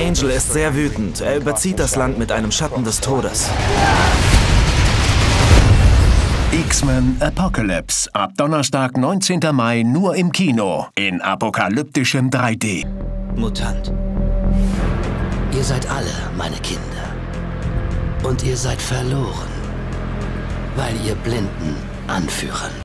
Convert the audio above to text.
Angel ist sehr wütend. Er überzieht das Land mit einem Schatten des Todes. X-Men Apocalypse. Ab Donnerstag, 19. Mai, nur im Kino. In apokalyptischem 3D. Mutant. Ihr seid alle meine Kinder. Und ihr seid verloren, weil ihr Blinden anführen.